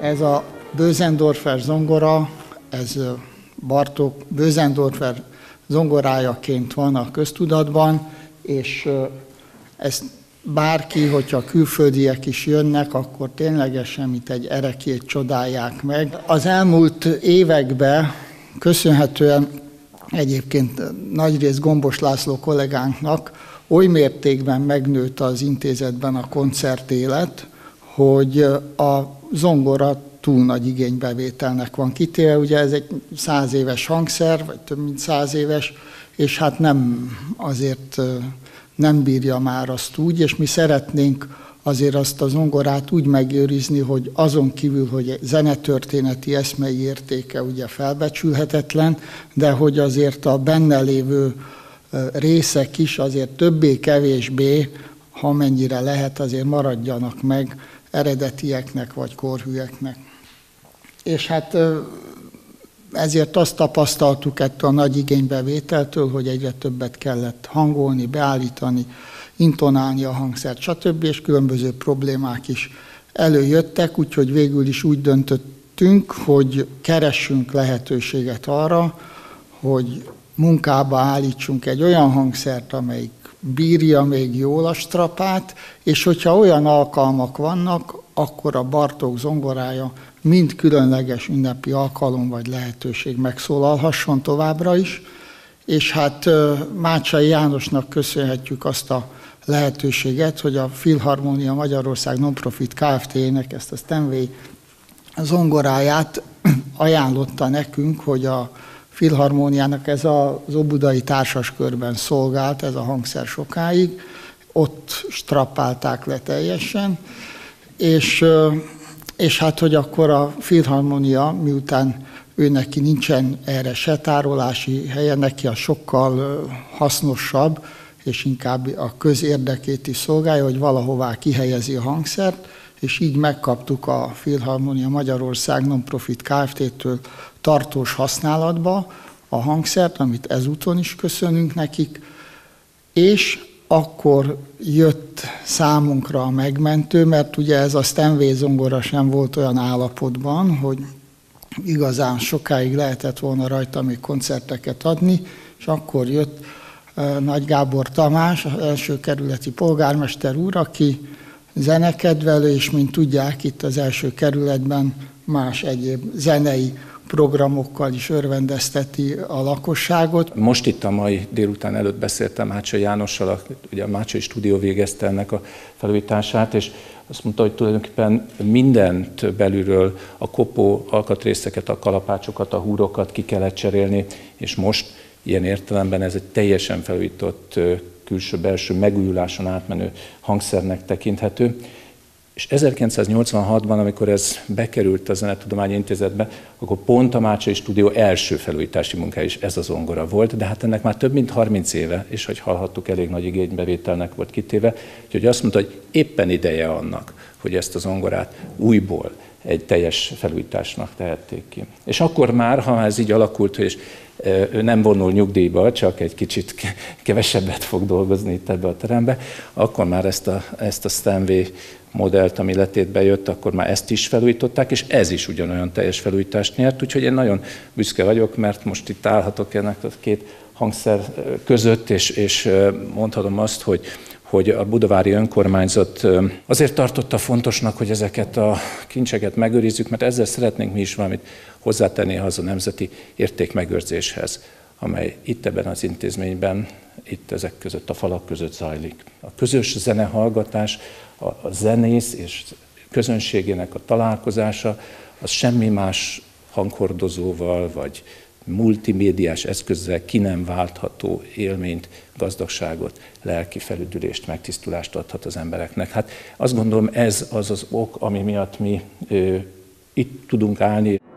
Ez a Bösendorfer zongora, ez Bartók Bösendorfer zongorájaként van a köztudatban, és ezt bárki, hogyha külföldiek is jönnek, akkor ténylegesen, mint egy erekét csodálják meg. Az elmúlt években köszönhetően egyébként nagyrészt Gombos László kollégánknak oly mértékben megnőtt az intézetben a koncertélet, hogy a zongora túl nagy igénybevételnek van kitéve. Ugye ez egy 100 éves hangszer, vagy több mint 100 éves, és hát azért nem bírja már azt úgy, és mi szeretnénk azért azt a zongorát úgy megőrizni, hogy azon kívül, hogy zenetörténeti eszmei értéke ugye felbecsülhetetlen, de hogy azért a benne lévő részek is azért többé-kevésbé, ha mennyire lehet, azért maradjanak meg eredetieknek vagy korhűeknek. És hát ezért azt tapasztaltuk ettől a nagy igénybevételtől, hogy egyre többet kellett hangolni, beállítani, intonálni a hangszert, stb. És különböző problémák is előjöttek, úgyhogy végül is úgy döntöttünk, hogy keressünk lehetőséget arra, hogy munkába állítsunk egy olyan hangszert, amelyik bírja még jól a strapát, és hogyha olyan alkalmak vannak, akkor a Bartók zongorája mind különleges ünnepi alkalom vagy lehetőség megszólalhasson továbbra is, és hát Mácsai Jánosnak köszönhetjük azt a lehetőséget, hogy a Filharmonia Magyarország Nonprofit Kft-nek ezt a Steinway zongoráját ajánlotta nekünk, hogy a Filharmoniának ez az óbudai társaskörben szolgált, ez a hangszer sokáig, ott strappálták le teljesen, és hát, hogy akkor a Filharmonia, miután ő neki nincsen erre se tárolási helye, neki a sokkal hasznosabb, és inkább a közérdekét is szolgálja, hogy valahová kihelyezi a hangszert, és így megkaptuk a Filharmonia Magyarország Nonprofit Kft-től tartós használatba a hangszert, amit ezúton is köszönünk nekik, és akkor jött számunkra a megmentő, mert ugye ez a Steinway zongora sem volt olyan állapotban, hogy igazán sokáig lehetett volna rajta még koncerteket adni, és akkor jött Nagy Gábor Tamás, az első kerületi polgármester úr, aki zenekedvelő, és mint tudják, itt az első kerületben más egyéb zenei programokkal is örvendezteti a lakosságot. Most itt a mai délután előtt beszéltem Mácsai Jánossal, ugye a Mácsai Stúdió végezte ennek a felújítását, és azt mondta, hogy tulajdonképpen mindent belülről, a kopó alkatrészeket, a kalapácsokat, a húrokat ki kellett cserélni, és most ilyen értelemben ez egy teljesen felújított, külső-belső megújuláson átmenő hangszernek tekinthető. És 1986-ban, amikor ez bekerült a Zenetudományi Intézetbe, akkor pont a Mácsai Stúdió első felújítási munkája is ez a zongora volt, de hát ennek már több mint 30 éve, és hogy hallhattuk, elég nagy igénybevételnek volt kitéve, úgyhogy azt mondta, hogy éppen ideje annak, hogy ezt a zongorát újból egy teljes felújításnak tehették ki. És akkor már, ha ez így alakult, és ő nem vonul nyugdíjba, csak egy kicsit kevesebbet fog dolgozni itt ebbe a terembe, akkor már ezt a Steinway modellt, ami letétbe jött, akkor már ezt is felújították, és ez is ugyanolyan teljes felújítást nyert, úgyhogy én nagyon büszke vagyok, mert most itt állhatok ennek a két hangszer között, és mondhatom azt, hogy a budavári önkormányzat azért tartotta fontosnak, hogy ezeket a kincseket megőrizzük, mert ezzel szeretnénk mi is valamit hozzátenni az a nemzeti értékmegőrzéshez, amely itt ebben az intézményben, itt ezek között, a falak között zajlik. A közös zenehallgatás, a zenész és közönségének a találkozása, az semmi más hanghordozóval vagy multimédiás eszközzel ki nem váltható élményt, gazdagságot, lelki felüdülést, megtisztulást adhat az embereknek. Hát azt gondolom, ez az az ok, ami miatt mi itt tudunk állni.